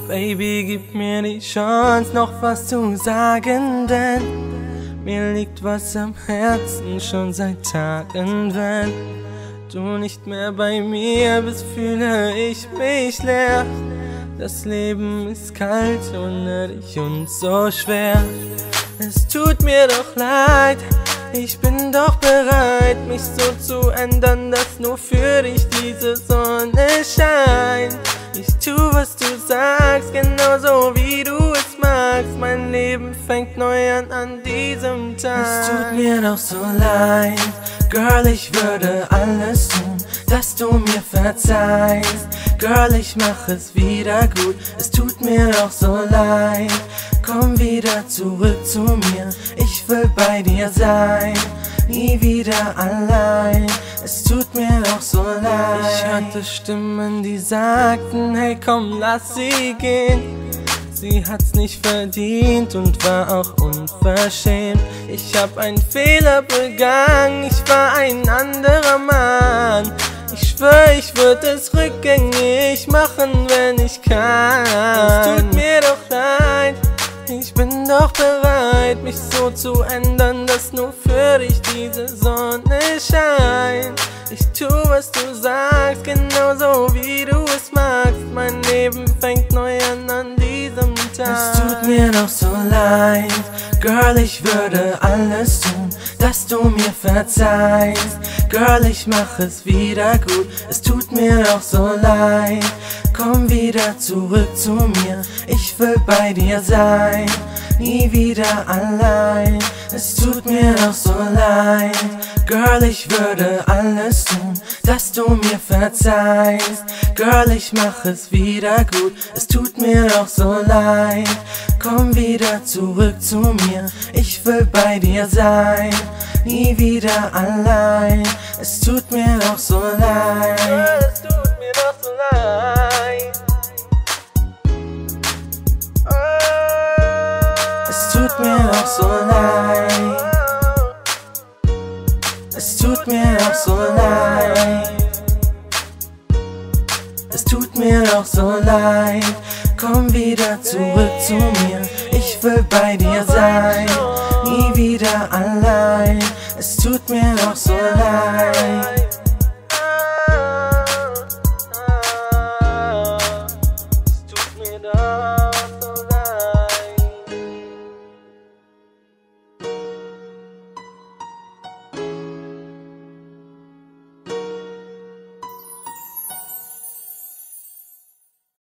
Baby, gib mir die Chance, noch was zu sagen, denn mir liegt was am Herzen schon seit Tagen. Wenn du nicht mehr bei mir bist, fühle ich mich leer. Das Leben ist kalt ohne dich und so schwer. Es tut mir doch leid, ich bin doch bereit, mich so zu ändern, dass nur für dich diese Sonne scheint. Ich tu, was du sagst, genauso wie du es magst. Mein Leben fängt neu an diesem Tag. Es tut mir doch so leid, Girl, ich würde alles tun, dass du mir verzeihst. Girl, ich mach es wieder gut, es tut mir doch so leid. Komm wieder zurück zu mir, ich will bei dir sein, nie wieder allein. Es tut mir doch so leid. Ich hörte Stimmen, die sagten, hey komm, lass sie gehen. Sie hat's nicht verdient und war auch unverschämt. Ich hab einen Fehler begangen, ich war ein anderer Mann. Ich schwör, ich würd es rückgängig machen, wenn ich kann. Es tut mir doch leid, ich bin doch bereit, mich so zu ändern, dass nur für dich diese Sonne scheint. Ich tu, was du sagst, genauso wie du es magst. Mein Leben fängt neu an diesem Tag. Es tut mir doch so leid, Girl, ich würde alles tun, dass du mir verzeihst. Girl, ich mach es wieder gut, es tut mir doch so leid. Komm wieder zurück zu mir, ich will bei dir sein, nie wieder allein. Es tut mir doch so leid, Girl, ich würde alles tun, dass du mir verzeihst. Girl, ich mach es wieder gut, es tut mir doch so leid. Komm wieder zurück zu mir, ich will bei dir sein, nie wieder allein. Es tut mir doch so leid. Girl, es tut mir doch so leid. Es tut mir doch so leid. Es tut mir doch so leid. Es tut mir doch so leid. Komm wieder zurück zu mir, ich will bei dir sein, nie wieder allein. Es tut mir doch so leid.